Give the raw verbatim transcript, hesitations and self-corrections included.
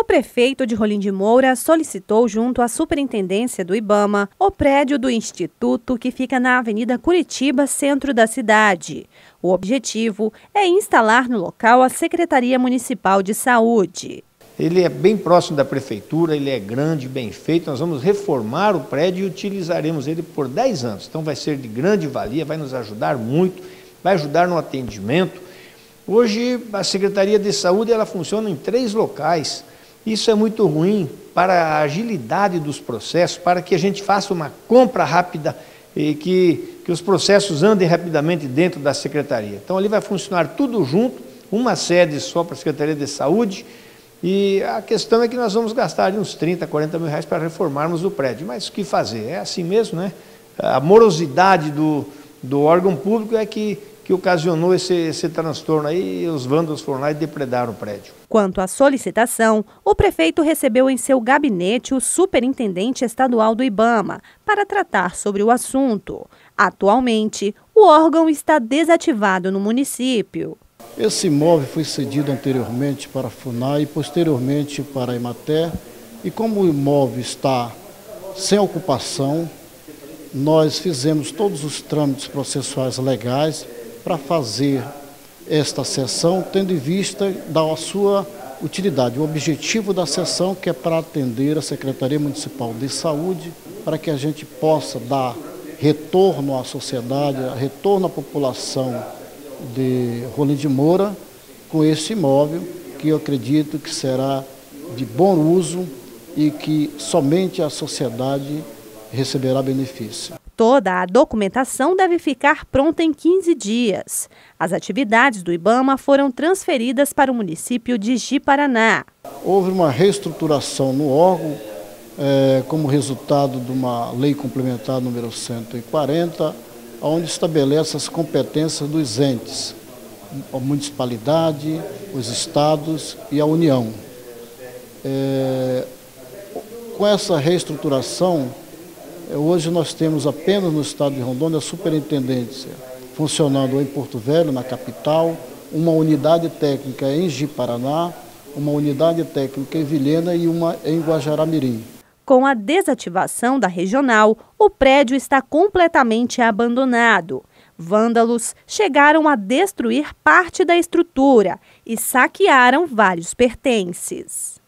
O prefeito de Rolim de Moura solicitou, junto à superintendência do IBAMA, o prédio do Instituto, que fica na Avenida Curitiba, centro da cidade. O objetivo é instalar no local a Secretaria Municipal de Saúde. Ele é bem próximo da prefeitura, ele é grande, bem feito. Nós vamos reformar o prédio e utilizaremos ele por dez anos. Então vai ser de grande valia, vai nos ajudar muito, vai ajudar no atendimento. Hoje a Secretaria de Saúde ela funciona em três locais. Isso é muito ruim para a agilidade dos processos, para que a gente faça uma compra rápida e que, que os processos andem rapidamente dentro da Secretaria. Então ali vai funcionar tudo junto, uma sede só para a Secretaria de Saúde, e a questão é que nós vamos gastar uns trinta, quarenta mil reais para reformarmos o prédio. Mas o que fazer? É assim mesmo, né? A morosidade do, do órgão público é que que ocasionou esse, esse transtorno aí, e os vândalos foram lá e depredaram o prédio. Quanto à solicitação, o prefeito recebeu em seu gabinete o superintendente estadual do IBAMA para tratar sobre o assunto. Atualmente, o órgão está desativado no município. Esse imóvel foi cedido anteriormente para a FUNAI e posteriormente para a Emater, e como o imóvel está sem ocupação, nós fizemos todos os trâmites processuais legais para fazer esta sessão, tendo em vista da sua utilidade. O objetivo da sessão que é para atender a Secretaria Municipal de Saúde, para que a gente possa dar retorno à sociedade, retorno à população de Rolim de Moura com esse imóvel, que eu acredito que será de bom uso e que somente a sociedade receberá benefício. Toda a documentação deve ficar pronta em quinze dias. As atividades do IBAMA foram transferidas para o município de Ji-Paraná. Houve uma reestruturação no órgão, é, como resultado de uma lei complementar número cento e quarenta, onde estabelece as competências dos entes, a municipalidade, os estados e a União. É, com essa reestruturação, hoje nós temos apenas no estado de Rondônia a superintendência funcionando em Porto Velho, na capital, uma unidade técnica em Ji-Paraná, uma unidade técnica em Vilhena e uma em Guajará-Mirim. Com a desativação da regional, o prédio está completamente abandonado. Vândalos chegaram a destruir parte da estrutura e saquearam vários pertences.